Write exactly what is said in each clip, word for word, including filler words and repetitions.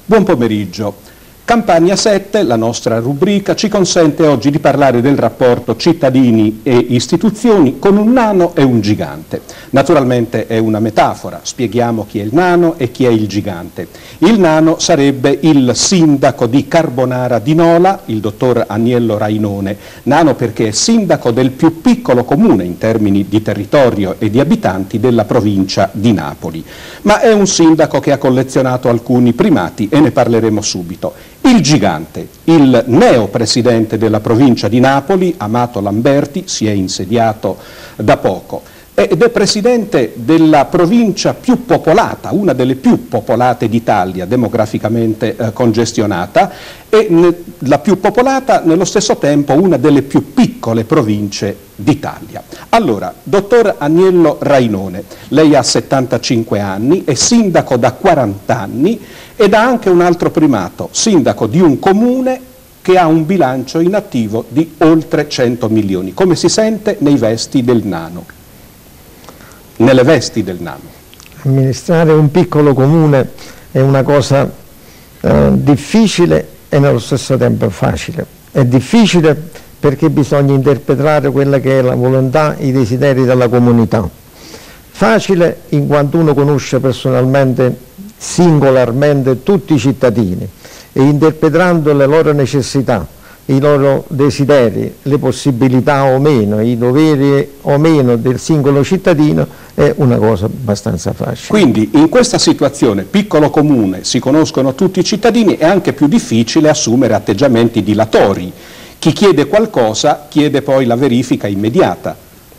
Buon pomeriggio. Campagna sette, la nostra rubrica, ci consente oggi di parlare del rapporto cittadini e istituzioni con un nano e un gigante. Naturalmente è una metafora, spieghiamo chi è il nano e chi è il gigante. Il nano sarebbe il sindaco di Carbonara di Nola, il dottor Aniello Rainone, nano perché è sindaco del più piccolo comune in termini di territorio e di abitanti della provincia di Napoli. Ma è un sindaco che ha collezionato alcuni primati e ne parleremo subito. Il gigante, il neo presidente della provincia di Napoli, Amato Lamberti, si è insediato da poco ed è presidente della provincia più popolata, una delle più popolate d'Italia, demograficamente eh, congestionata, e ne, la più popolata, nello stesso tempo una delle più piccole province d'Italia. Allora, dottor Aniello Rainone, lei ha settantacinque anni, è sindaco da quaranta anni ed ha anche un altro primato, sindaco di un comune che ha un bilancio in attivo di oltre cento milioni. Come si sente nei vesti del nano? Nelle vesti del nano. Amministrare un piccolo comune è una cosa eh, difficile e nello stesso tempo facile. È difficile perché bisogna interpretare quella che è la volontà, i desideri della comunità. Facile in quanto uno conosce personalmente, singolarmente, tutti i cittadini e interpretando le loro necessità, i loro desideri, le possibilità o meno, i doveri o meno del singolo cittadino è una cosa abbastanza facile. Quindi in questa situazione, piccolo comune, si conoscono tutti i cittadini, è anche più difficile assumere atteggiamenti dilatori. Chi chiede qualcosa chiede poi la verifica immediata.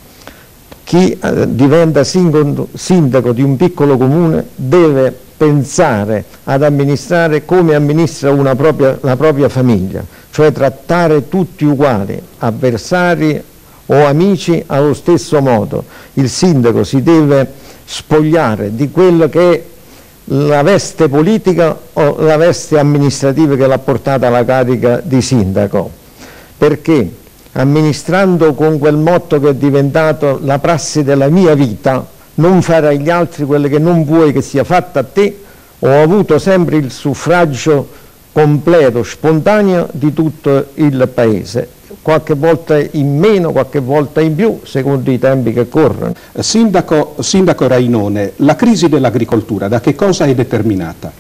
Chi eh, diventa sindaco di un piccolo comune deve pensare ad amministrare come amministra una propria, la propria famiglia, cioè trattare tutti uguali, avversari o amici allo stesso modo. Il sindaco si deve spogliare di quello che è la veste politica o la veste amministrativa che l'ha portata alla carica di sindaco, perché amministrando con quel motto che è diventato la prassi della mia vita, non fare agli altri quello che non vuoi che sia fatto a te, ho avuto sempre il suffragio completo, spontaneo di tutto il paese, qualche volta in meno, qualche volta in più, secondo i tempi che corrono. Sindaco, Sindaco Rainone, la crisi dell'agricoltura da che cosa è determinata?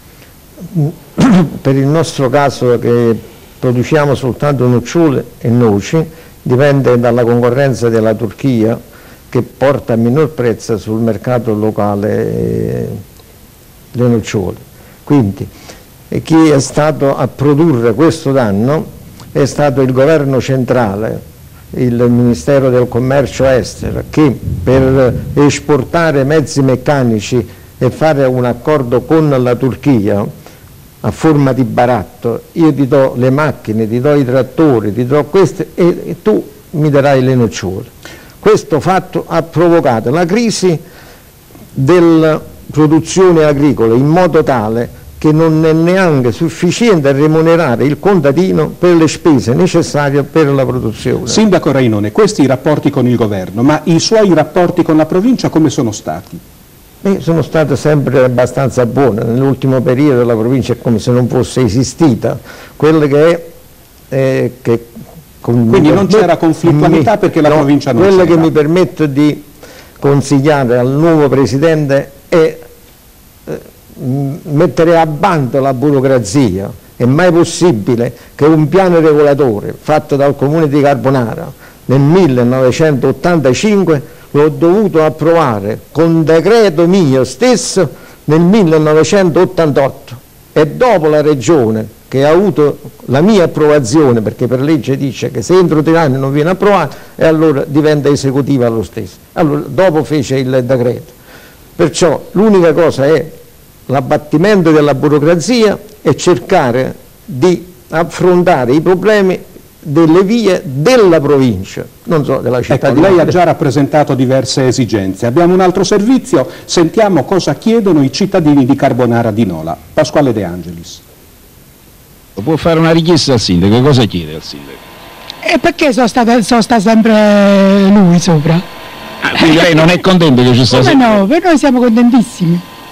Per il nostro caso, che produciamo soltanto nocciole e noci, dipende dalla concorrenza della Turchia, che porta a minor prezzo sul mercato locale le nocciole. Quindi chi è stato a produrre questo danno è stato il governo centrale, il Ministero del Commercio Estero, che per esportare mezzi meccanici e fare un accordo con la Turchia a forma di baratto, io ti do le macchine, ti do i trattori, ti do queste e, e tu mi darai le nocciole. Questo fatto ha provocato la crisi della produzione agricola in modo tale che non è neanche sufficiente a remunerare il contadino per le spese necessarie per la produzione. Sindaco Rainone, questi i rapporti con il governo, ma i suoi rapporti con la provincia come sono stati? Beh, sono state sempre abbastanza buone. Nell'ultimo periodo la provincia è come se non fosse esistita. Quello che è eh, che Quindi non c'era conflittualità perché la no, provincia non c'era. Quello che mi permetto di consigliare al nuovo Presidente è eh, mettere a bando la burocrazia. È mai possibile che un piano regolatore fatto dal Comune di Carbonara nel millenovecentottantacinque l'ho dovuto approvare con decreto mio stesso nel millenovecentottantotto e dopo la Regione, che ha avuto la mia approvazione, perché per legge dice che se entro tre anni non viene approvato e allora diventa esecutiva lo stesso. Allora dopo fece il decreto. Perciò l'unica cosa è l'abbattimento della burocrazia e cercare di affrontare i problemi delle vie della provincia, non so, della città. Ecco, di lei ha Napoli. già rappresentato diverse esigenze. Abbiamo un altro servizio, sentiamo cosa chiedono i cittadini di Carbonara di Nola. Pasquale De Angelis. Può fare una richiesta al sindaco, che cosa chiede al sindaco? E perché sono stata, sono sta sempre lui sopra? Ah, quindi lei non è contento che ci sia Come sempre? no, per noi siamo contentissimi.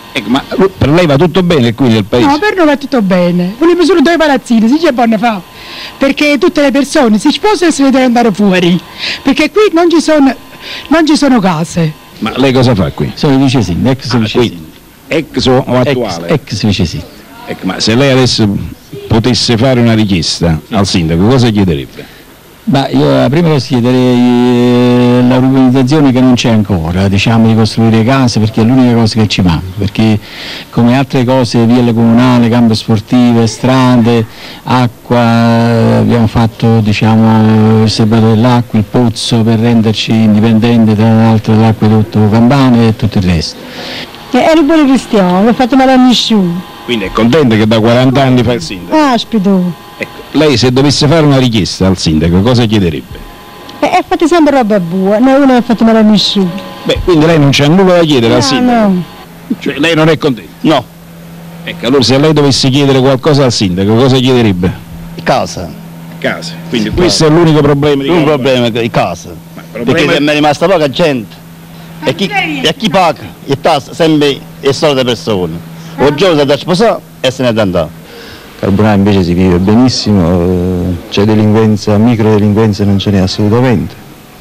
Ecco, ma per lei va tutto bene qui nel paese? No, per noi va tutto bene. Volevo solo due palazzini, si c'è buona fa. Perché tutte le persone si sposano e se ne devono andare fuori. Perché qui non ci sono, non ci sono case. Ma lei cosa fa qui? Sono vice sindaco, ex Ah, vice qui. sindaco. Ex o attuale? Ex, ex vice sindaco. Ecco, ma se lei adesso potesse fare una richiesta al sindaco, cosa chiederebbe? Ma io prima cosa chiederei la urbanizzazione che non c'è ancora, diciamo di costruire case, perché è l'unica cosa che ci manca, perché come altre cose, ville comunali, campo sportive, strade, acqua, abbiamo fatto diciamo il serbatoio dell'acqua, il pozzo per renderci indipendenti tra l'altro dall'acquedotto Campane e tutto il resto. Ero buono cristiano, non ho fatto male a nessuno. Quindi è contento che da quaranta anni fa il sindaco? Aspito. Ecco, lei se dovesse fare una richiesta al sindaco, cosa chiederebbe? E fate sempre roba buona, noi non ho fatto male a nessuno. Beh, quindi lei non c'ha nulla da chiedere al No, sindaco? no. Cioè lei non è contento? No, Ecco, allora se lei dovesse chiedere qualcosa al sindaco, cosa chiederebbe? casa. Case. Quindi questo è l'unico problema di Un Campania. problema è di casa. Ma il Perché problema è- mi è rimasta poca gente. E chi, e chi paga? E tassa sempre le solite persone. Un giorno si è da sposare e se ne è andato. Carbonara invece si vive benissimo, eh, c'è delinquenza, microdelinquenza non ce n'è assolutamente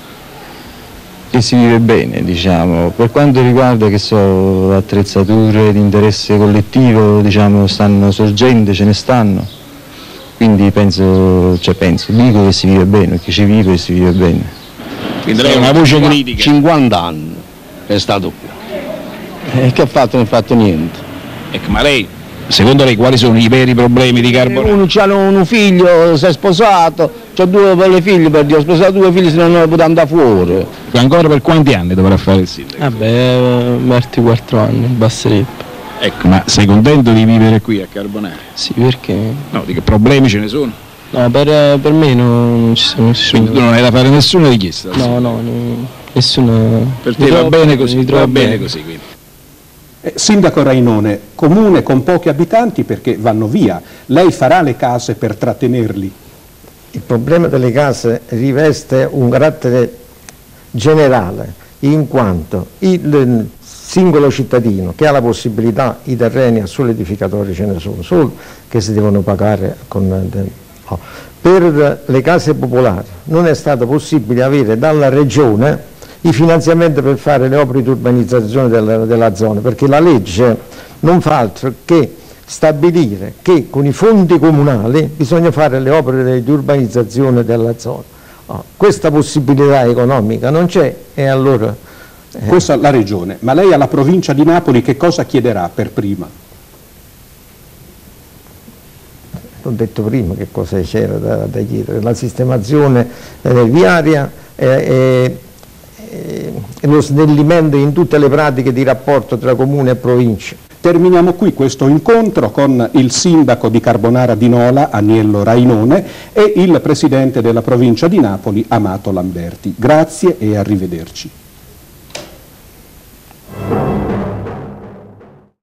e si vive bene, diciamo. Per quanto riguarda che so, attrezzature di interesse collettivo, diciamo, stanno sorgendo, ce ne stanno, quindi penso, cioè penso, dico che si vive bene, perché ci vive e si vive bene. Quindi lei è una voce critica. cinquanta anni è stato qui. E che ha fatto? Non ha fatto niente. Ecco, ma lei, secondo lei quali sono i veri problemi di Carbonara? Uno c'ha un figlio, si è sposato, c'ha due belle figlie, per Dio, ho sposato due figli se non poteva andare fuori. Ancora per quanti anni dovrà fare il sindaco? Vabbè, merti quattro anni, basterebbe. Ecco, ma sei contento di vivere qui a Carbonara? Sì, perché? No, dico, problemi ce ne sono? No, per, per me non, non ci sono nessuno. Quindi tu non hai da fare nessuna richiesta? No, no, no, nessuna. Per Mi te va trovo bene così, mi va trovo bene così quindi. Eh, Sindaco Rainone, comune con pochi abitanti perché vanno via, lei farà le case per trattenerli? Il problema delle case riveste un carattere generale, in quanto il singolo cittadino che ha la possibilità, i terreni a solo edificatori ce ne sono, solo che si devono pagare con... no. Per le case popolari non è stato possibile avere dalla regione i finanziamenti per fare le opere di urbanizzazione della, della zona, perché la legge non fa altro che stabilire che con i fondi comunali bisogna fare le opere di urbanizzazione della zona. Oh, questa possibilità economica non c'è e allora... Eh. Questa è la regione, ma lei alla provincia di Napoli che cosa chiederà per prima? Ho detto prima che cosa c'era da, da chiedere, la sistemazione eh, viaria e eh, eh, lo snellimento in tutte le pratiche di rapporto tra comune e provincia. Terminiamo qui questo incontro con il sindaco di Carbonara di Nola, Aniello Rainone, e il presidente della provincia di Napoli, Amato Lamberti. Grazie e arrivederci.